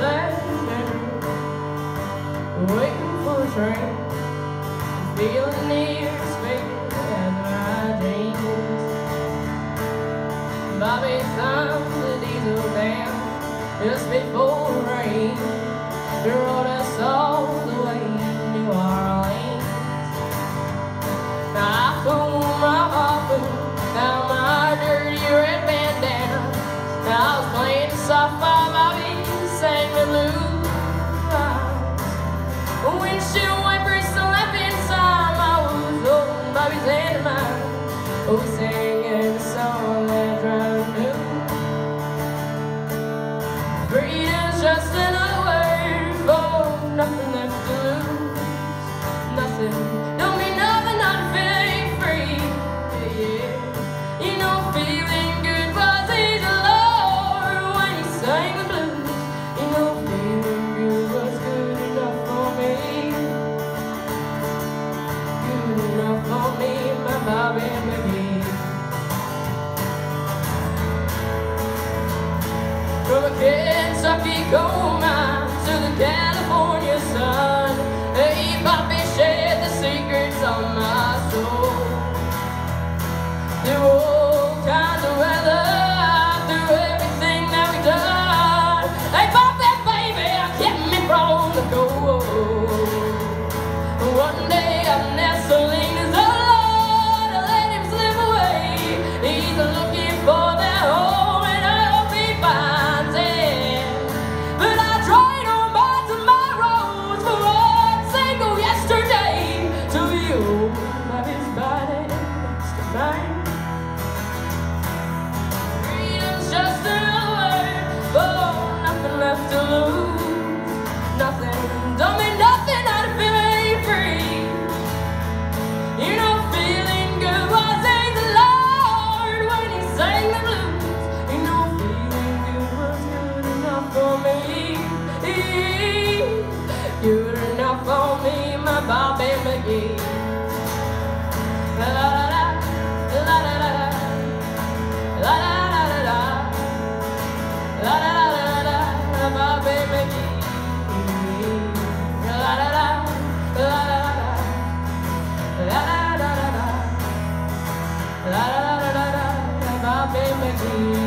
standing, waiting for a train, feeling near as fate as my dreams. Bobby thumbed the diesel down just before the rain. He rode us all the way to New Orleans. Now I pulled my harpoon down my dirty red bandana. Now I was playing soft while Bobby sang the blues. Windshield wipers slapped inside my was holding Bobby's hand in mine. Oh, we sang every song that Graeme knew. Freedom's just another word for nothing left to lose. Nothing, don't mean nothing, not if it ain't free. Yeah, yeah. You know, feeling good was easy, Lord, when you sang the blues. You know, feeling good was good enough for me. Good enough for me, my Bobby McGee. From a Kentucky coal mine to the California sun, hey, Bobby shared the secrets of my soul. Through all kinds of weather, through everything that we've done. Hey, Bobby, baby, kept me from the cold. One day I'm nestling as the Lord, I let him slip away. He's looking for that home, and I hope he finds it. But I tried on by tomorrows for one single yesterday to you, Bobby's body next to mine. Freedom's just another word for nothing left to lose. Nothing, don't mean nothing, not if it ain't free. You know, feeling good was the Lord when he sang the blues. You know, feeling good was good enough for me. Good enough for me, my Bobby McGee. La la la la la la la la la la la la, Bobby McGee. La la la la la la la la la, Bobby McGee.